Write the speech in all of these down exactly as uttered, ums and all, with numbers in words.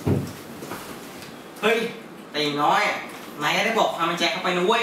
เฮ้ยแต่อย่างน้อยนายได้บอกความเป็นใจเข้าไปนะเว้ย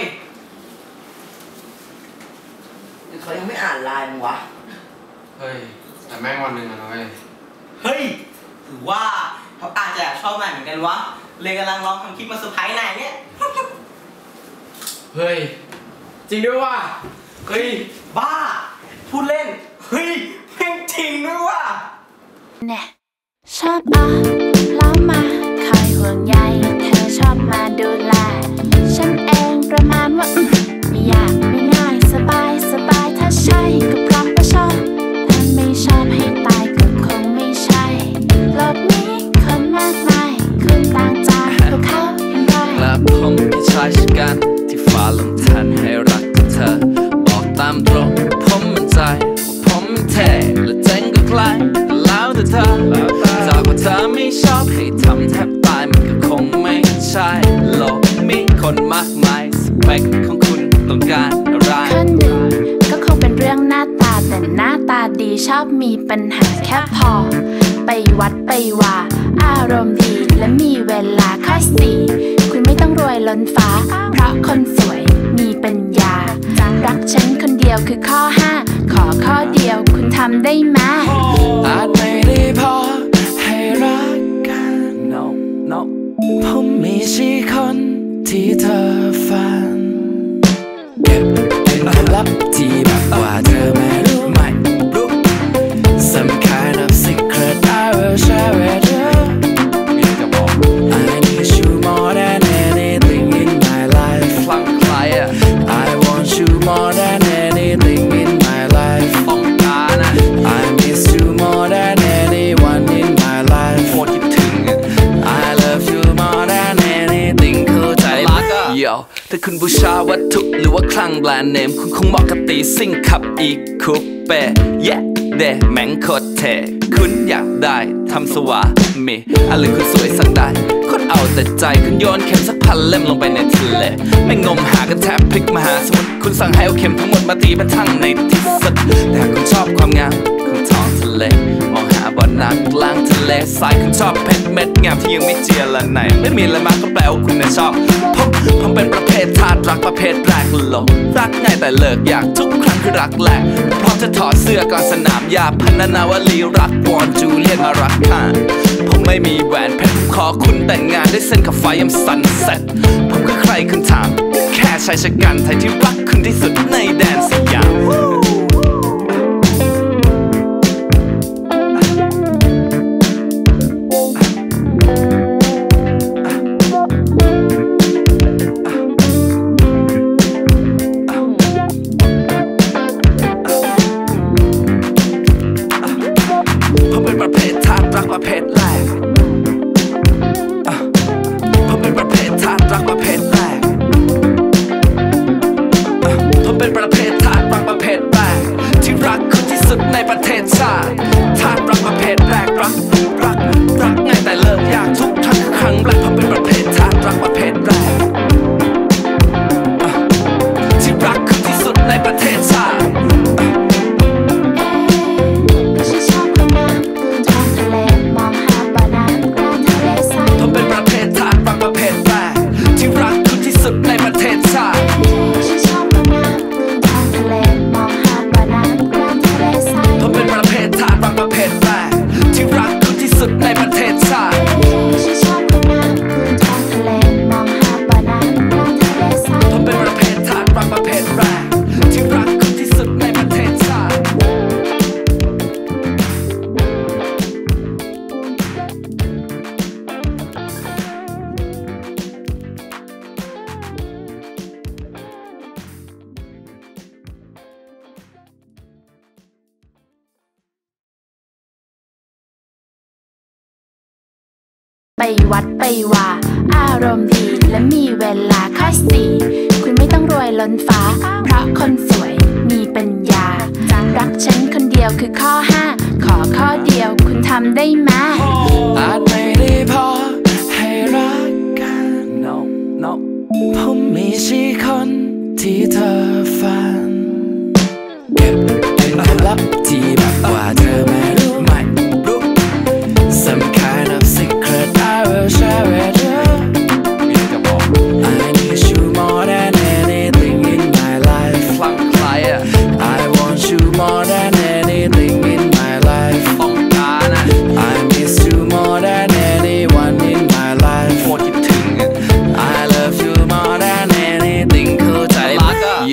เขายังไม่อ่านไลน์มึงวะเฮ้ยแต่แม่งวันหนึ่งอะน้อยเฮ้ยหรือว่าเขาอาจจะชอบนายเหมือนกันวะเลยกำลังลองทำคลิปมาเซอร์ไพรส์นายเนี่ยเฮ้ยจริงด้วยว่ะเฮ้ยบ้าพูดเล่นเฮ้ยแม่งจริงด้วยว่ะแน่ชอบอ่ะแล้วมาคอยห่วงใยเธอชอบมาดูแลฉันเองประมาณว่าไม่ยากไม่ง่ายสบายสบายถ้าใช่ก็เพราะว่าชอบถ้าไม่ชอบให้ตายก็คงไม่ใช่โลกนี้คนมากมายคุณต่างจากพวกเขาอย่างไรและผมเป็นชายชะกันที่ฝ่าลมทันให้รักกับเธอบอกตามตรงผมมั่นใจผมเท่และเจ๋งก็ใครแล้วแต่เธอจากว่าเธอไม่ชอบให้ทำแทบตายมันก็คงไม่ใช่โลกมีคนมากมายสเปคของคุณต้องการอะไรคนหนึ่งก็คงเป็นเรื่องหน้าตาแต่หน้าตาดีชอบมีปัญหาแค่พอไปวัดไปว่าอารมณ์ดีและมีเวลาข้อสี่คุณไม่ต้องรวยล้นฟ้าเพราะคนสวยมีปัญญารักฉันคนเดียวคือข้อห้าขอข้อเดียวคุณทำได้ไหมอาจไม่ได้พอให้รักกัน no no ผมมีชีคนที่เธอฝันเก็บเป็นความลับที่แบบว่าเธอไม่รู้ไม่รู้ some kind of secret I will share with you I need you more than anything in my life ฟังใครอะ I want you more than anything in my life ต้องการนะ I miss you more than anyone in my life โคตรคิดถึง I love you more than anything เข้าใจไหมเดี๋ยวถ้าคุณบูชาวัตถุหรือว่าคลั่งแบรนด์เนมคุณคงเหมาะกับตีซิ่งขับอีกคูเป้เย้เดแม่งโคตรเท่คุณอยากได้ทำสวามีอะไรคุณสวยสั่งได้คนเอาแต่ใจคุณโยนเข็มสักพันเล่มลงไปในทะเลไม่งมหากันแทบพลิกมหาสมุทรคุณสั่งให้เอาเข็มทั้งหมดมาตีเป็นทั้งในที่สุดแต่หากคุณชอบความงามของท้องทะเลมองหาบ่อน้ำกลางทะเลทรายคุณชอบเพชรเม็ดงามที่ยังไม่เจียละไหนไม่มีอะไรมากก็แปลว่าคุณน่ะชอบผมผมเป็นประเภทธาตุรักประเภทแรกหลงรักง่ายแต่เลิกอยากทุกครั้งคือรักแหลกพร้อมจะถอดเสื้อกลางสนามยาพันนาวลีรักวอนจูเลียตมารักข้าผมไม่มีแหวนเพชรขอคุณแต่งงานด้วยเส้นขอบฟ้ายามซันเซ็ตผมคือใครคุณถามแค่ชายชะกันไทยที่รักคุณที่สุดในแดนสยามประเภทแรกผมเป็นประเภทธาตุรักประเภทแรกผมเป็นประเภทธาตุรักประเภทแรกที่รักคุณที่สุดในประเทศชาติธาตุรักประเภทแรกรักรักรักง่ายแต่เลิกยากทุกครั้งครั้งแรกผมเป็นประเภทธาตุรักประเภทแรกที่รักคุณที่สุดในประเทศชาติในประเทศชาติฉันชอบความงามกลืนท้องทะเลมองหาบ่อน้ำกลางทะเลทรายผมเป็นประเภทธาตุรักประเภทแรกที่รักคุณที่สุดในประเทศชาติฉันชอบความงามกลืนท้องทะเลมองหาบ่อน้ำกลางทะเลทรายผมเป็นประเภทธาตุรักประเภทแรกที่รักคุณที่สุดในประเทศชาติไปวัดไปว่าอารมณ์ดีและมีเวลาข้อสี่คุณไม่ต้องรวยล้นฟ้าเพราะคนสวยมีปัญญารักฉันคนเดียวคือข้อห้าขอข้อเดียวคุณทำได้ไหมอาจไม่ได้พอให้รักกัน no no ผมมีชีคนที่เธอฝันเก็บเป็นความลับที่แบบว่าเธอไม่รู้ไม่รู้ some kind of secret I will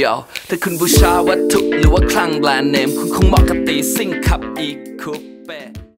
โยถ้าคุณบูชาวัตถุหรือว่าคลั่งแบรนด์เนมคุณคงเหมาะกับตีซิ่งขับอีกคุป